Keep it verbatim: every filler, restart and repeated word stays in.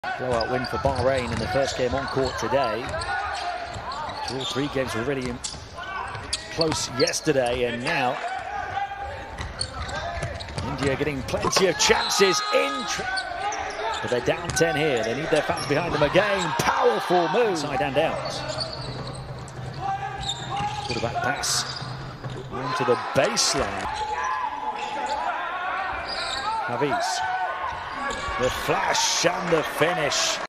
Blowout win for Bahrain in the first game on court today. All three games were really close yesterday, and now India getting plenty of chances in. But they're down ten here. They need their fans behind them again. Powerful move. Side and out. Quarterback pass onto the baseline. Hafiz. The flash and the finish.